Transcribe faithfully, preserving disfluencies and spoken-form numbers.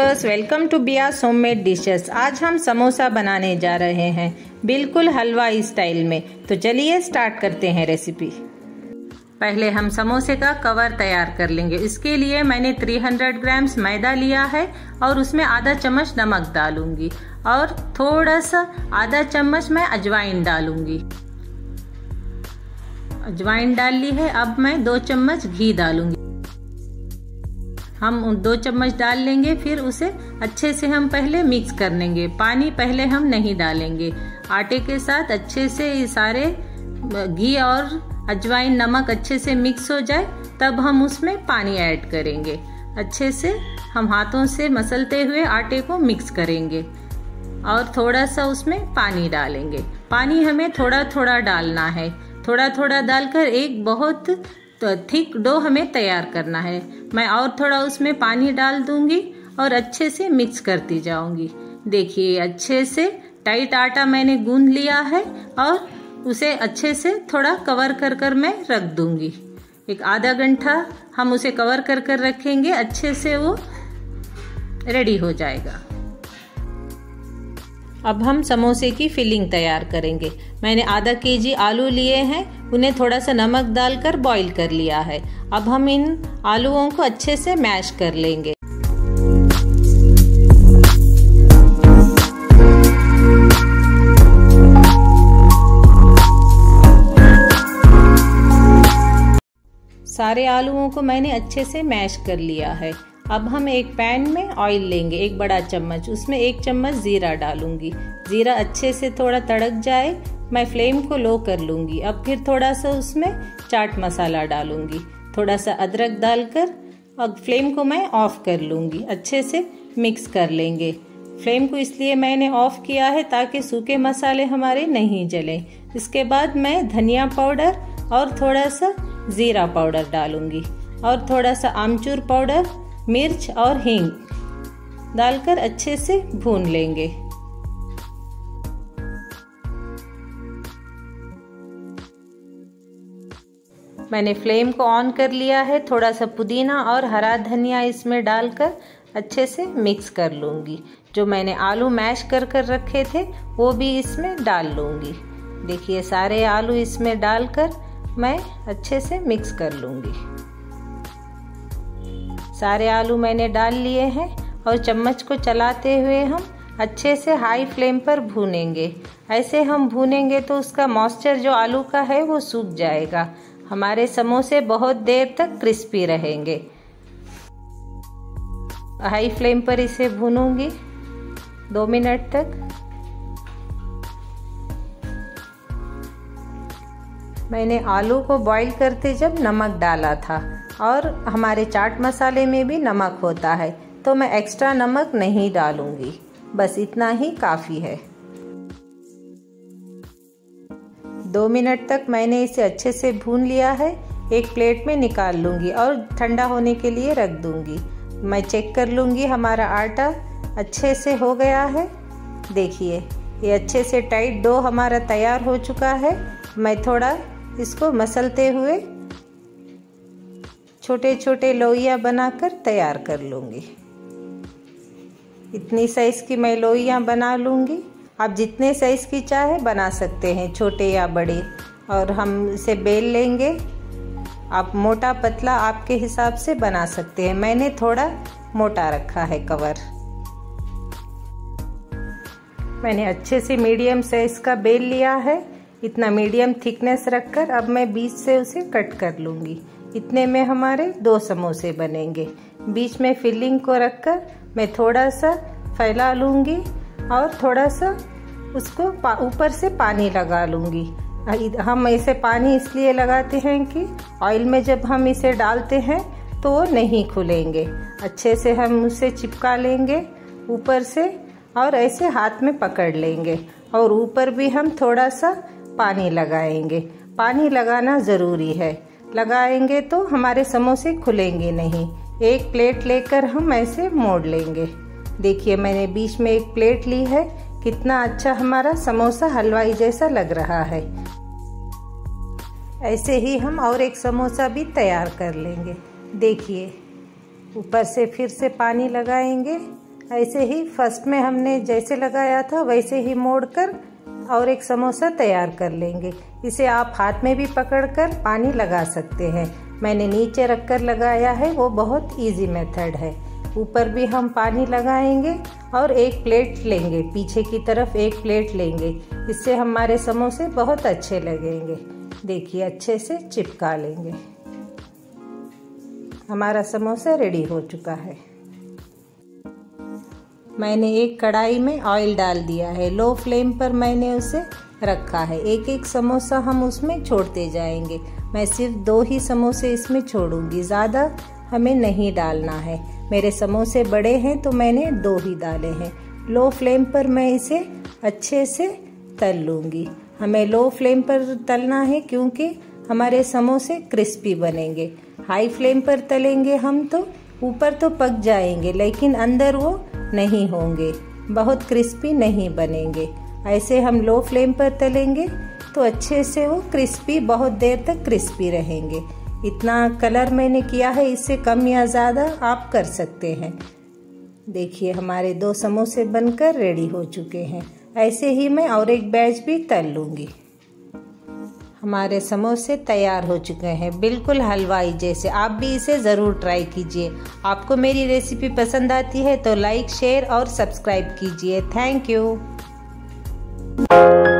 Viewers, welcome to Bia's homemade dishes. आज हम समोसा बनाने जा रहे हैं बिल्कुल हलवाई स्टाइल में। तो चलिए स्टार्ट करते हैं रेसिपी। पहले हम समोसे का कवर तैयार कर लेंगे। इसके लिए मैंने तीन सौ ग्राम्स मैदा लिया है और उसमें आधा चम्मच नमक डालूंगी और थोड़ा सा आधा चम्मच मैं अजवाइन डालूंगी। अजवाइन डाल ली है। अब मैं दो चम्मच घी डालूंगी। हम दो चम्मच डाल लेंगे, फिर उसे अच्छे से हम पहले मिक्स कर लेंगे। पानी पहले हम नहीं डालेंगे। आटे के साथ अच्छे से ये सारे घी और अजवाइन नमक अच्छे से मिक्स हो जाए तब हम उसमें पानी ऐड करेंगे। अच्छे से हम हाथों से मसलते हुए आटे को मिक्स करेंगे और थोड़ा सा उसमें पानी डालेंगे। पानी हमें थोड़ा थोड़ा डालना है। थोड़ा थोड़ा डालकर एक बहुत तो थिक डो हमें तैयार करना है। मैं और थोड़ा उसमें पानी डाल दूंगी और अच्छे से मिक्स करती जाऊंगी। देखिए अच्छे से टाइट आटा मैंने गूंद लिया है और उसे अच्छे से थोड़ा कवर कर कर मैं रख दूंगी। एक आधा घंटा हम उसे कवर कर कर रखेंगे। अच्छे से वो रेडी हो जाएगा। अब हम समोसे की फिलिंग तैयार करेंगे। मैंने आधा केजी आलू लिए हैं, उन्हें थोड़ा सा नमक डालकर बॉईल कर लिया है। अब हम इन आलूओं को अच्छे से मैश कर लेंगे। सारे आलूओं को मैंने अच्छे से मैश कर लिया है। अब हम एक पैन में ऑयल लेंगे, एक बड़ा चम्मच। उसमें एक चम्मच जीरा डालूंगी। जीरा अच्छे से थोड़ा तड़क जाए, मैं फ्लेम को लो कर लूंगी। अब फिर थोड़ा सा उसमें चाट मसाला डालूंगी। थोड़ा सा अदरक डालकर अब फ्लेम को मैं ऑफ कर लूंगी। अच्छे से मिक्स कर लेंगे। फ्लेम को इसलिए मैंने ऑफ किया है ताकि सूखे मसाले हमारे नहीं जलें। इसके बाद मैं धनिया पाउडर और थोड़ा सा जीरा पाउडर डालूंगी और थोड़ा सा आमचूर पाउडर, मिर्च और हींग डालकर अच्छे से भून लेंगे। मैंने फ्लेम को ऑन कर लिया है। थोड़ा सा पुदीना और हरा धनिया इसमें डालकर अच्छे से मिक्स कर लूंगी। जो मैंने आलू मैश कर कर रखे थे वो भी इसमें डाल लूंगी। देखिए सारे आलू इसमें डालकर मैं अच्छे से मिक्स कर लूंगी। सारे आलू मैंने डाल लिए हैं और चम्मच को चलाते हुए हम अच्छे से हाई फ्लेम पर भूनेंगे। ऐसे हम भूनेंगे तो उसका मॉइस्चर जो आलू का है वो सूख जाएगा। हमारे समोसे बहुत देर तक क्रिस्पी रहेंगे। हाई फ्लेम पर इसे भूनूंगी दो मिनट तक। मैंने आलू को बॉईल करते जब नमक डाला था और हमारे चाट मसाले में भी नमक होता है, तो मैं एक्स्ट्रा नमक नहीं डालूंगी। बस इतना ही काफ़ी है। दो मिनट तक मैंने इसे अच्छे से भून लिया है। एक प्लेट में निकाल लूँगी और ठंडा होने के लिए रख दूँगी। मैं चेक कर लूँगी हमारा आटा अच्छे से हो गया है। देखिए ये अच्छे से टाइट डो हमारा तैयार हो चुका है। मैं थोड़ा इसको मसलते हुए छोटे छोटे लोइयाँ बनाकर तैयार कर लूँगी। इतनी साइज़ की मैं लोइयाँ बना लूँगी। आप जितने साइज़ की चाहे बना सकते हैं, छोटे या बड़े। और हम इसे बेल लेंगे। आप मोटा पतला आपके हिसाब से बना सकते हैं। मैंने थोड़ा मोटा रखा है कवर। मैंने अच्छे से मीडियम साइज़ का बेल लिया है। इतना मीडियम थिकनेस रखकर अब मैं बीच से उसे कट कर लूँगी। इतने में हमारे दो समोसे बनेंगे। बीच में फिलिंग को रखकर मैं थोड़ा सा फैला लूँगी और थोड़ा सा उसको ऊपर से पानी लगा लूँगी। हम ऐसे पानी इसलिए लगाते हैं कि ऑयल में जब हम इसे डालते हैं तो वो नहीं खुलेंगे। अच्छे से हम उसे चिपका लेंगे ऊपर से और ऐसे हाथ में पकड़ लेंगे और ऊपर भी हम थोड़ा सा पानी लगाएंगे। पानी लगाना ज़रूरी है। लगाएंगे तो हमारे समोसे खुलेंगे नहीं। एक प्लेट लेकर हम ऐसे मोड़ लेंगे। देखिए मैंने बीच में एक प्लेट ली है। कितना अच्छा हमारा समोसा हलवाई जैसा लग रहा है। ऐसे ही हम और एक समोसा भी तैयार कर लेंगे। देखिए ऊपर से फिर से पानी लगाएंगे ऐसे ही फर्स्ट में हमने जैसे लगाया था वैसे ही मोड़कर और एक समोसा तैयार कर लेंगे। इसे आप हाथ में भी पकड़कर पानी लगा सकते हैं। मैंने नीचे रखकर लगाया है, वो बहुत इजी मेथड है। ऊपर भी हम पानी लगाएंगे और एक प्लेट लेंगे, पीछे की तरफ एक प्लेट लेंगे। इससे हमारे समोसे बहुत अच्छे लगेंगे। देखिए अच्छे से चिपका लेंगे। हमारा समोसा रेडी हो चुका है। मैंने एक कढ़ाई में ऑयल डाल दिया है, लो फ्लेम पर मैंने उसे रखा है। एक एक समोसा हम उसमें छोड़ते जाएंगे। मैं सिर्फ दो ही समोसे इसमें छोड़ूंगी, ज़्यादा हमें नहीं डालना है। मेरे समोसे बड़े हैं तो मैंने दो ही डाले हैं। लो फ्लेम पर मैं इसे अच्छे से तल लूँगी। हमें लो फ्लेम पर तलना है क्योंकि हमारे समोसे क्रिस्पी बनेंगे। हाई फ्लेम पर तलेंगे हम तो ऊपर तो पक जाएंगे लेकिन अंदर वो नहीं होंगे, बहुत क्रिस्पी नहीं बनेंगे। ऐसे हम लो फ्लेम पर तलेंगे तो अच्छे से वो क्रिस्पी, बहुत देर तक क्रिस्पी रहेंगे। इतना कलर मैंने किया है, इससे कम या ज़्यादा आप कर सकते हैं। देखिए हमारे दो समोसे बनकर रेडी हो चुके हैं। ऐसे ही मैं और एक बैच भी तल लूँगी। हमारे समोसे तैयार हो चुके हैं, बिल्कुल हलवाई जैसे। आप भी इसे ज़रूर ट्राई कीजिए। आपको मेरी रेसिपी पसंद आती है तो लाइक, शेयर और सब्सक्राइब कीजिए। Thank you.